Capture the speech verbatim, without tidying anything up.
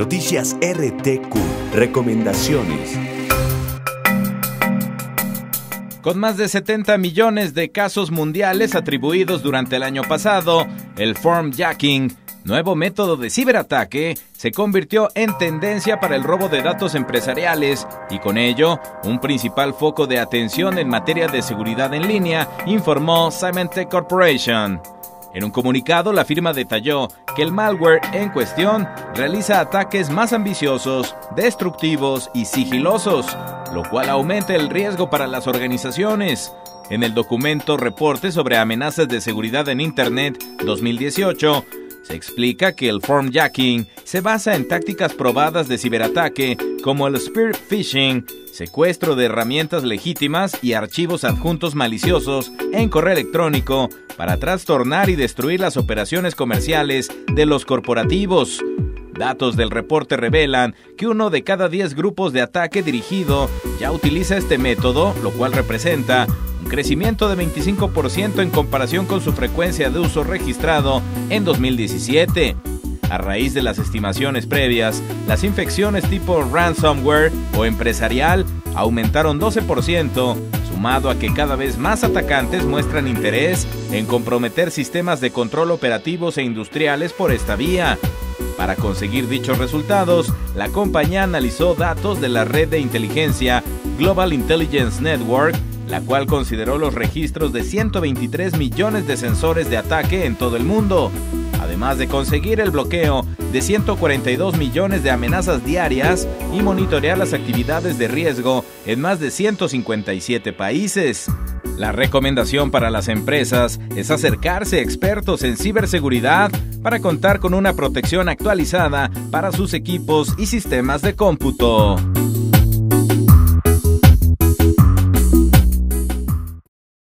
Noticias R T Q. Recomendaciones. Con más de setenta millones de casos mundiales atribuidos durante el año pasado, el phone-jacking, nuevo método de ciberataque, se convirtió en tendencia para el robo de datos empresariales y con ello, un principal foco de atención en materia de seguridad en línea, informó Symantec Corporation. En un comunicado, la firma detalló que el malware en cuestión realiza ataques más ambiciosos, destructivos y sigilosos, lo cual aumenta el riesgo para las organizaciones. En el documento Reporte sobre amenazas de seguridad en Internet dos mil dieciocho, se explica que el phone-jacking se basa en tácticas probadas de ciberataque como el spear phishing, secuestro de herramientas legítimas y archivos adjuntos maliciosos en correo electrónico para trastornar y destruir las operaciones comerciales de los corporativos. Datos del reporte revelan que uno de cada diez grupos de ataque dirigido ya utiliza este método, lo cual representa un crecimiento de veinticinco por ciento en comparación con su frecuencia de uso registrado en dos mil diecisiete. A raíz de las estimaciones previas, las infecciones tipo ransomware o empresarial aumentaron doce por ciento, sumado a que cada vez más atacantes muestran interés en comprometer sistemas de control operativos e industriales por esta vía. Para conseguir dichos resultados, la compañía analizó datos de la red de inteligencia Global Intelligence Network, la cual consideró los registros de ciento veintitrés millones de sensores de ataque en todo el mundo, además de conseguir el bloqueo de ciento cuarenta y dos millones de amenazas diarias y monitorear las actividades de riesgo en más de ciento cincuenta y siete países. La recomendación para las empresas es acercarse a expertos en ciberseguridad para contar con una protección actualizada para sus equipos y sistemas de cómputo.